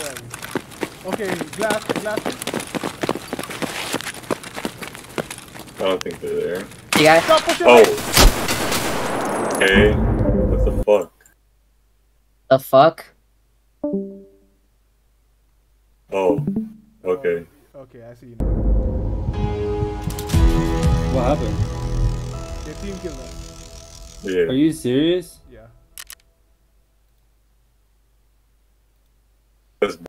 Where are you? Okay, glass. I don't think they're there. You guys? Stop pushing Oh. me! Okay. What the fuck? The fuck? Oh. Okay. Okay, I see you now. What happened? Your team killed us. Yeah. Are you serious? Yeah. That's